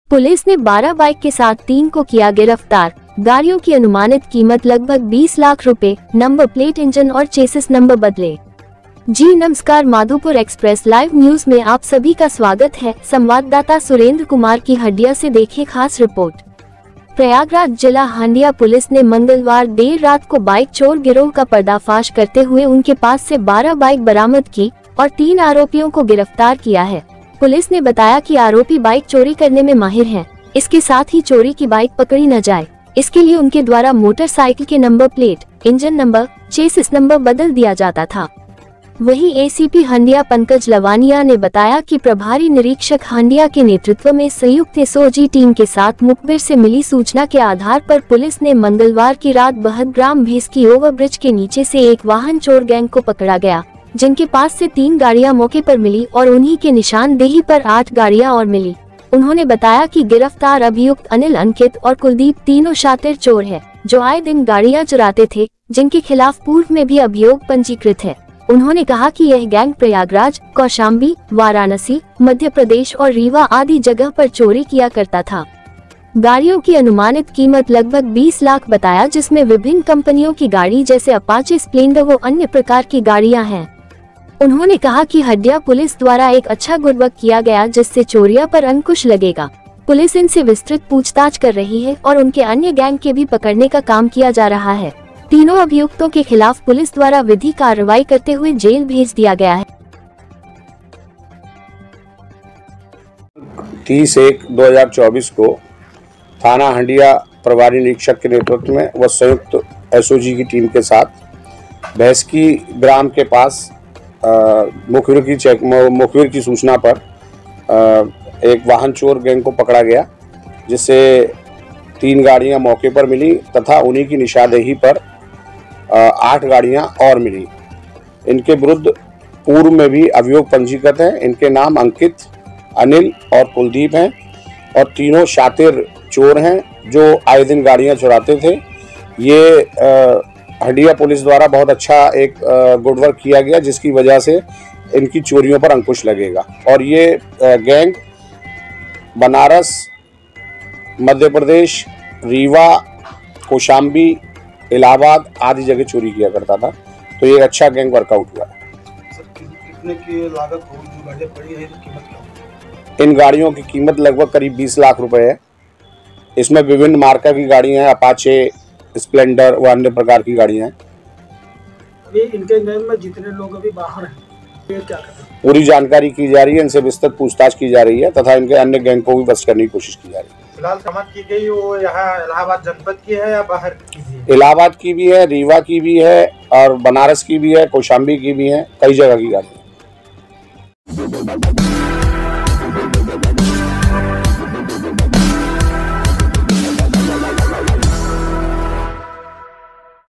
Police ने 12 bike के साथ 3 को किया गिरफ्तार। गाड़ियों की अनुमानित कीमत लगभग 20 लाख रुपए, नंबर प्लेट, इंजन और चेसिस नंबर बदले। जी नमस्कार, माधोपुर एक्सप्रेस लाइव न्यूज में आप सभी का स्वागत है। संवाददाता सुरेंद्र कुमार की हंडिया से देखिए खास रिपोर्ट। प्रयागराज जिला हंडिया पुलिस ने मंगलवार देर रात को बाइक चोर गिरोह का पर्दाफाश करते हुए उनके पास से 12 बाइक बरामद की और 3 आरोपियों को गिरफ्तार किया है। पुलिस ने बताया कि आरोपी बाइक चोरी करने में माहिर हैं। इसके साथ ही चोरी की बाइक पकड़ी न जाए, इसके लिए उनके द्वारा मोटरसाइकिल के number plate, engine number, chassis number बदल दिया जाता था। वहीं एसीपी हंडिया पंकज लवानिया ने बताया कि प्रभारी निरीक्षक हंडिया के नेतृत्व में संयुक्त एसओजी टीम के साथ मुखबिर से मिली सूचना के आधार पर पुलिस ने मंगलवार की रात बहदग्राम भेस्की ओवरब्रिज के नीचे से एक वाहन चोर गैंग को पकड़ा गया, जिनके पास से 3 गाड़ियां मौके पर मिली और उन्हीं के निशानदेही पर 8 गाड़ियां और मिली। उन्होंने बताया कि गिरफ्तार अभियुक्त अनिल, अंकित और कुलदीप तीनों शातिर चोर हैं, जो आए दिन गाड़ियां चुराते थे, जिनके खिलाफ पूर्व में भी अभियोग पंजीकृत है। उन्होंने कहा कि यह गैंग प्रयागराज, कौशाम्बी, वाराणसी, मध्य प्रदेश और रीवा आदि जगह पर चोरी किया करता था। गाड़ियों की अनुमानित कीमत लगभग 20 लाख बताया, जिसमें विभिन्न कंपनियों की गाड़ी जैसे अपाचे, स्प्लेंडर व अन्य प्रकार की गाड़ियां हैं। उन्होंने कहा कि हंडिया पुलिस द्वारा एक अच्छा गुडवर्क किया गया, जिससे चोरियों पर अंकुश लगेगा। पुलिस इनसे विस्तृत पूछताछ कर रही है और उनके अन्य गैंग के भी पकड़ने का काम किया जा रहा है। तीनों अभियुक्तों के खिलाफ पुलिस द्वारा विधि कार्रवाई करते हुए जेल भेज दिया गया है। 30/1/2024 को थाना हंडिया प्रभारी निरीक्षक के नेतृत्व में व संयुक्त एसओजी की टीम के साथ भेस्की ग्राम के पास मुखबिर की सूचना पर एक वाहन चोर गैंग को पकड़ा गया, जिससे 3 गाड़ियां मौके पर मिली तथा उन्हीं की निशानदेही पर 8 गाड़ियां और मिली। इनके विरुद्ध पूर्व में भी अभियोग पंजीकृत है। इनके नाम अंकित, अनिल और कुलदीप हैं और तीनों शातिर चोर हैं, जो आए दिन गाड़ियां चुराते थे। ये हंडिया पुलिस द्वारा बहुत अच्छा एक गुडवर्क किया गया, जिसकी वजह से इनकी चोरियों पर अंकुश लगेगा। और ये गैंग बनारस, मध्य प्रदेश, रीवा, कौशाम्बी, इलाहाबाद आदि जगह चोरी किया करता था। तो ये अच्छा गैंग वर्कआउट हुआ है। कितने की लागत होगी जो गाड़ियां पड़ी है, कीमत क्या? इन गाड़ियों की कीमत लगभग करीब 20 लाख रुपए है। इसमें विभिन्न मार्का की गाड़ियां हैं, अपाचे, स्प्लेंडर व अन्य प्रकार की गाड़ियां हैं। अभी इनके गैंग में जितने लोग अभी बाहर हैं, ये क्या कर रहे हैं? पूरी जानकारी की जा रही है, इनसे विस्तृत पूछताछ की जा रही है तथा इनके अन्य गैंग को भी बस्ट करने की कोशिश की जा रही है। फिलहाल समाप्त की गई वो यहाँ इलाहाबाद जनपद की है या बाहर की भी है? इलाहाबाद की भी है, रीवा की भी है और बनारस की भी है, कौशाम्बी की भी है, कई जगह की गाड़ी है।